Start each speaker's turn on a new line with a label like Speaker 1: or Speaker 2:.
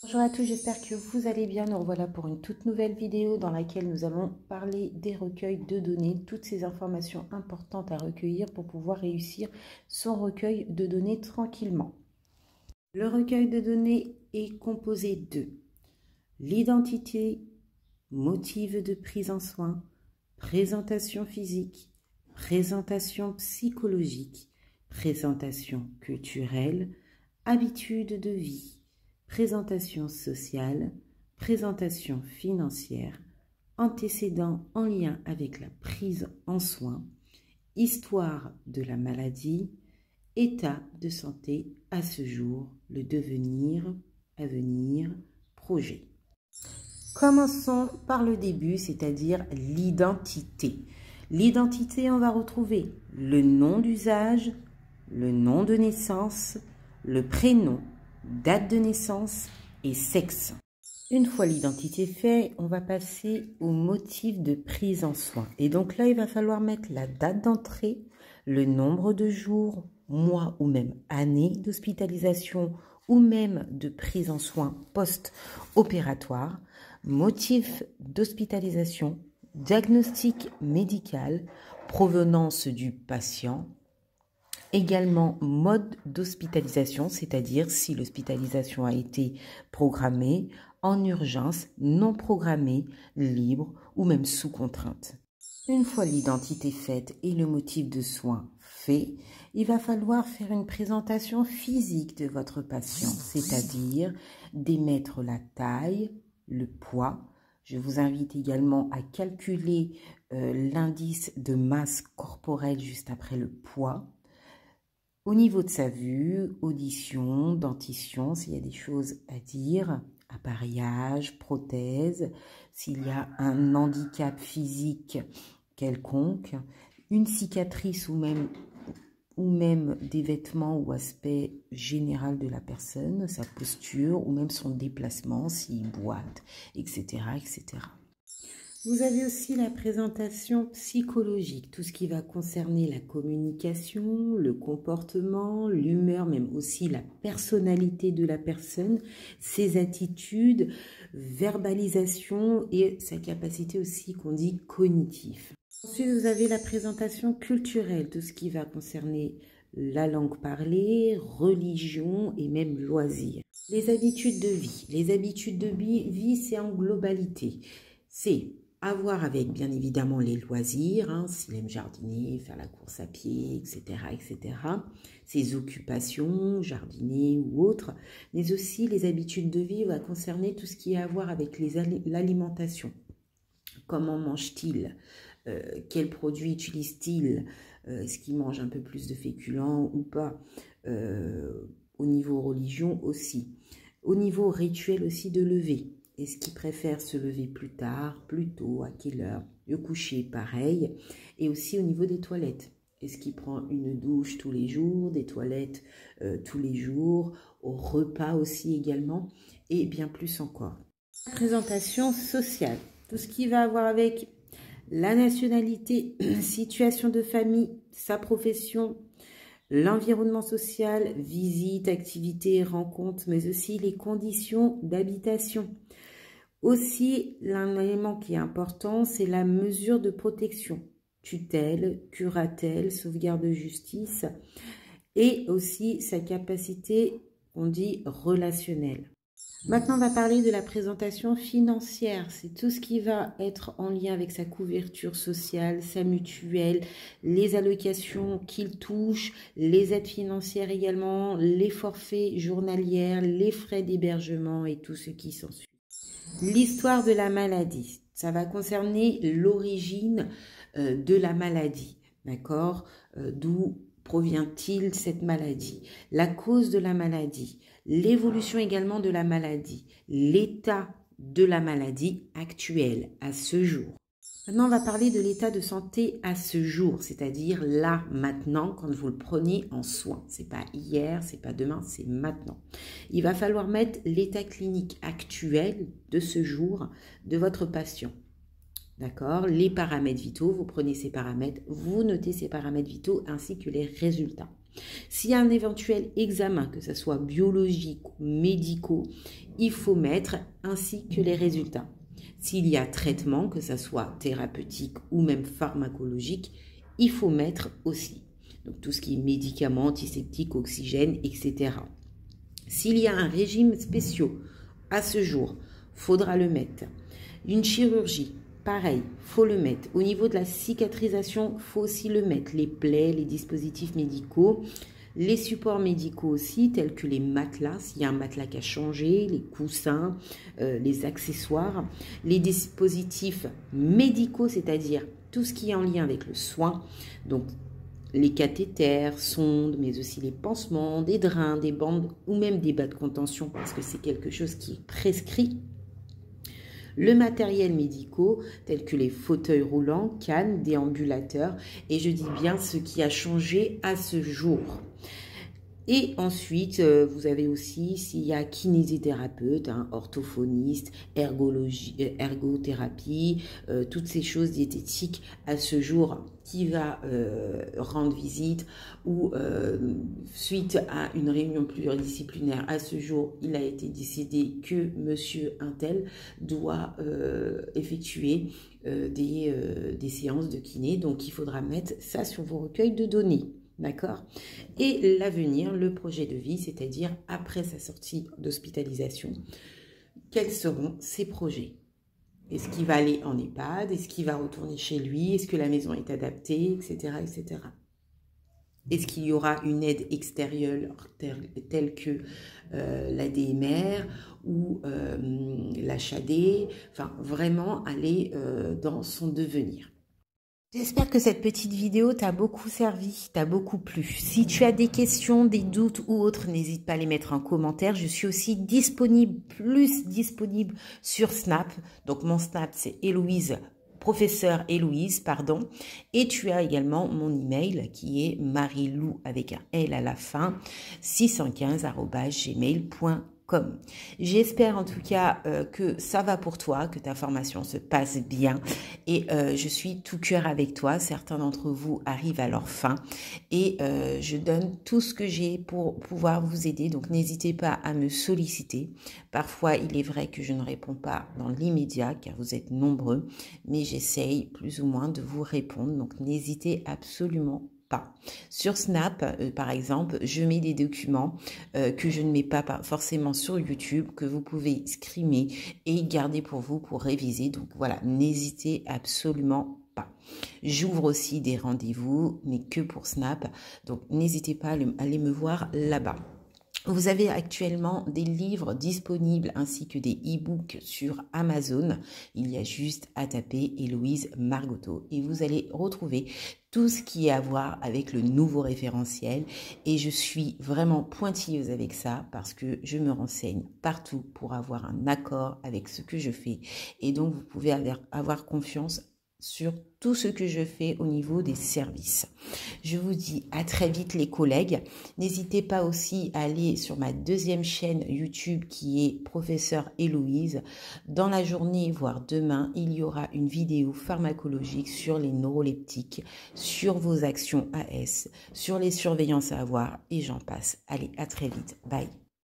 Speaker 1: Bonjour à tous, j'espère que vous allez bien. Nous revoilà pour une toute nouvelle vidéo dans laquelle nous allons parler des recueils de données, toutes ces informations importantes à recueillir pour pouvoir réussir son recueil de données tranquillement. Le recueil de données est composé de l'identité, motifs de prise en soin, présentation physique, présentation psychologique, présentation culturelle, habitudes de vie, présentation sociale, présentation financière, antécédents en lien avec la prise en soin, histoire de la maladie, état de santé à ce jour, le devenir, avenir, projet. Commençons par le début, c'est-à-dire l'identité. L'identité, on va retrouver le nom d'usage, le nom de naissance, le prénom, date de naissance et sexe. Une fois l'identité faite, on va passer au motif de prise en soin. Et donc là, il va falloir mettre la date d'entrée, le nombre de jours, mois ou même années d'hospitalisation ou même de prise en soin post-opératoire, motif d'hospitalisation, diagnostic médical, provenance du patient, également mode d'hospitalisation, c'est-à-dire si l'hospitalisation a été programmée, en urgence, non programmée, libre ou même sous contrainte. Une fois l'identité faite et le motif de soin fait, il va falloir faire une présentation physique de votre patient, c'est-à-dire d'émettre la taille, le poids. Je vous invite également à calculer l'indice de masse corporelle juste après le poids. Au niveau de sa vue, audition, dentition, s'il y a des choses à dire, appareillage, prothèse, s'il y a un handicap physique quelconque, une cicatrice ou même des vêtements ou aspect général de la personne, sa posture ou même son déplacement, s'il boite, etc., etc. Vous avez aussi la présentation psychologique, tout ce qui va concerner la communication, le comportement, l'humeur, même aussi la personnalité de la personne, ses attitudes, verbalisation et sa capacité aussi qu'on dit cognitive. Ensuite, vous avez la présentation culturelle, tout ce qui va concerner la langue parlée, religion et même loisirs. Les habitudes de vie. Les habitudes de vie, c'est en globalité. C'est avoir avec bien évidemment les loisirs, hein, s'il aime jardiner, faire la course à pied, etc., etc. Ses occupations, jardiner ou autres, mais aussi les habitudes de vie va concerner tout ce qui a à voir avec l'alimentation. Comment mange-t-il? Quels produits utilise-t-il? Est-ce qu'il mange un peu plus de féculents ou pas? Au niveau religion aussi. Au niveau rituel aussi de lever. Est-ce qu'il préfère se lever plus tard, plus tôt, à quelle heure? Le coucher, pareil. Et aussi au niveau des toilettes. Est-ce qu'il prend une douche tous les jours, des toilettes tous les jours, au repas aussi également, et bien plus encore. Présentation sociale. Tout ce qui va avoir avec la nationalité, situation de famille, sa profession, l'environnement social, visite, activités, rencontres, mais aussi les conditions d'habitation. Aussi, un élément qui est important, c'est la mesure de protection, tutelle, curatelle, sauvegarde de justice, et aussi sa capacité, on dit, relationnelle. Maintenant, on va parler de la présentation financière. C'est tout ce qui va être en lien avec sa couverture sociale, sa mutuelle, les allocations qu'il touche, les aides financières également, les forfaits journalières, les frais d'hébergement et tout ce qui s'ensuit. L'histoire de la maladie, ça va concerner l'origine de la maladie, d'accord? D'où provient-il cette maladie? La cause de la maladie, l'évolution également de la maladie, l'état de la maladie actuelle à ce jour. Maintenant, on va parler de l'état de santé à ce jour, c'est-à-dire là, maintenant, quand vous le prenez en soin. C'est pas hier, c'est pas demain, c'est maintenant. Il va falloir mettre l'état clinique actuel de ce jour de votre patient. D'accord? Les paramètres vitaux, vous prenez ces paramètres, vous notez ces paramètres vitaux ainsi que les résultats. S'il y a un éventuel examen, que ce soit biologique ou médicaux, il faut mettre ainsi que les résultats. S'il y a traitement, que ce soit thérapeutique ou même pharmacologique, il faut mettre aussi. Donc tout ce qui est médicaments, antiseptiques, oxygène, etc. S'il y a un régime spécial à ce jour, faudra le mettre. Une chirurgie, pareil, faut le mettre. Au niveau de la cicatrisation, faut aussi le mettre. Les plaies, les dispositifs médicaux, les supports médicaux aussi, tels que les matelas, s'il y a un matelas qui a changé, les coussins, les accessoires, les dispositifs médicaux, c'est-à-dire tout ce qui est en lien avec le soin, donc les cathéters, sondes, mais aussi les pansements, des drains, des bandes ou même des bas de contention parce que c'est quelque chose qui est prescrit. Le matériel médical tel que les fauteuils roulants, cannes, déambulateurs et je dis bien ce qui a changé à ce jour. Et ensuite, vous avez aussi, s'il y a kinésithérapeute, orthophoniste, ergothérapie, toutes ces choses diététiques à ce jour qui va rendre visite ou suite à une réunion pluridisciplinaire, à ce jour, il a été décidé que monsieur Untel doit effectuer des séances de kiné. Donc, il faudra mettre ça sur vos recueils de données. D'accord? Et l'avenir, le projet de vie, c'est-à-dire après sa sortie d'hospitalisation, quels seront ses projets? Est-ce qu'il va aller en EHPAD? Est-ce qu'il va retourner chez lui? Est-ce que la maison est adaptée? Etc. etc. Est-ce qu'il y aura une aide extérieure telle que la DMR ou l'HAD? Enfin, vraiment aller dans son devenir. J'espère que cette petite vidéo t'a beaucoup servi, t'a beaucoup plu. Si tu as des questions, des doutes ou autres, n'hésite pas à les mettre en commentaire. Je suis aussi disponible sur Snap. Donc mon Snap, c'est Héloïse, professeur Héloïse, pardon. Et tu as également mon email qui est marilou avec un L à la fin, 615@gmail.com. J'espère en tout cas que ça va pour toi, que ta formation se passe bien et je suis tout cœur avec toi. Certains d'entre vous arrivent à leur fin et je donne tout ce que j'ai pour pouvoir vous aider. Donc n'hésitez pas à me solliciter. Parfois il est vrai que je ne réponds pas dans l'immédiat car vous êtes nombreux, mais j'essaye plus ou moins de vous répondre. Donc n'hésitez absolument pas. Sur Snap, par exemple, je mets des documents que je ne mets pas forcément sur YouTube, que vous pouvez scrimer et garder pour vous pour réviser. Donc voilà, n'hésitez absolument pas. J'ouvre aussi des rendez-vous, mais que pour Snap. Donc n'hésitez pas à aller me voir là-bas. Vous avez actuellement des livres disponibles ainsi que des e-books sur Amazon. Il y a juste à taper Héloïse Margotteau et vous allez retrouver tout ce qui est à voir avec le nouveau référentiel. Et je suis vraiment pointilleuse avec ça parce que je me renseigne partout pour avoir un accord avec ce que je fais. Et donc, vous pouvez avoir confiance sur tout ce que je fais au niveau des services. Je vous dis à très vite les collègues. N'hésitez pas aussi à aller sur ma deuxième chaîne YouTube qui est Professeur Héloïse. Dans la journée, voire demain, il y aura une vidéo pharmacologique sur les neuroleptiques, sur vos actions AS, sur les surveillances à avoir et j'en passe. Allez, à très vite. Bye.